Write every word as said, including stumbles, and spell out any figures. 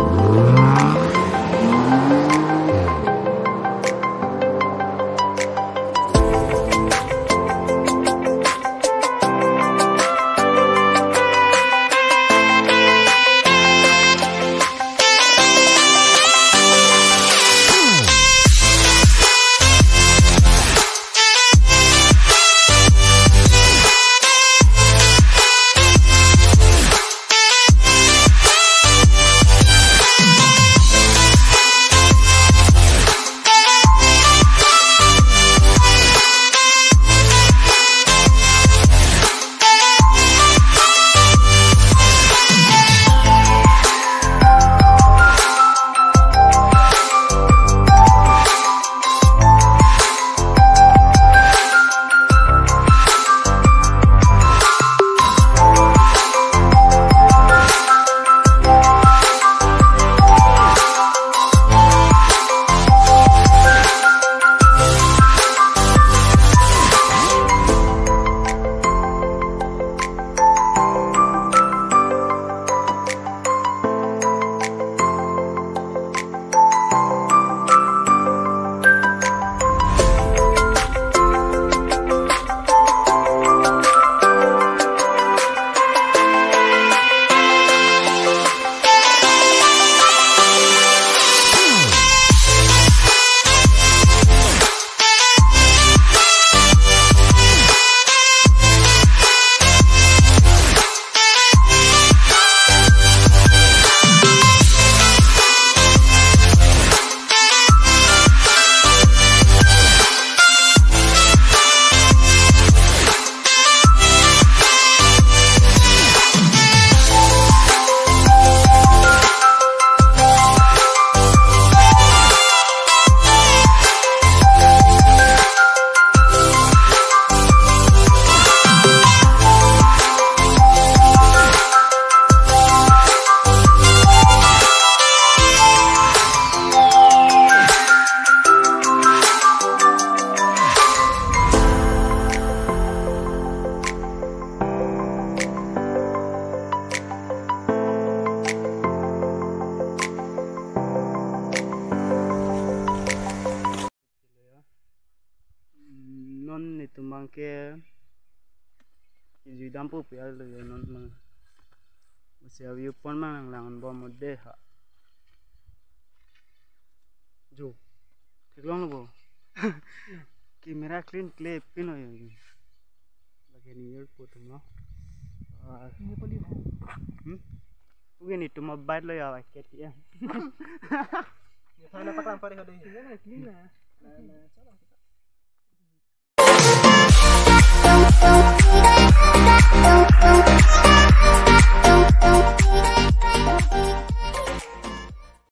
itu mangke judam pu pial lo ya non mang masih awi pon mang langan bom mode ha jo ठीक long lo kamera clean clip pino ya lagi ni yer pu tum lo ini poli hmm Ugen itu mobile lo ya paket ya. Sana paklang pare hado. Clean na. Na na